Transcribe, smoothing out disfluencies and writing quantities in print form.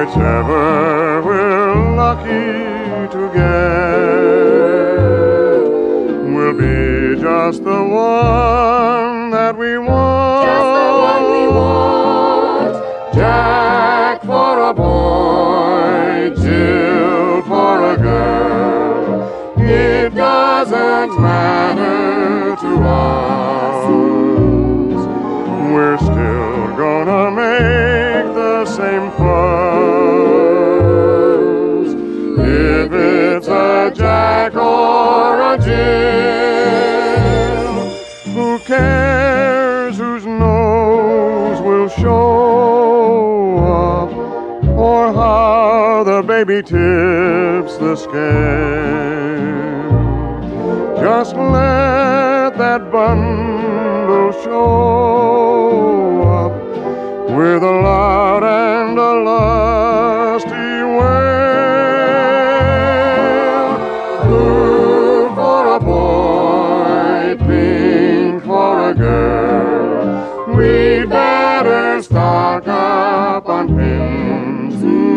whichever we're lucky to get will be just the one that we want. Just the one we want. Jack for a boy, Jill for a girl. It doesn't matter to us. We're still gonna make the same fuss. If it's a Jack or a Jill, who cares whose nose will show up, or how the baby tips the scale? Just let that bundle show up with a loud and a lusty wail. Blue for a boy, pink for a girl. We better stock up on pins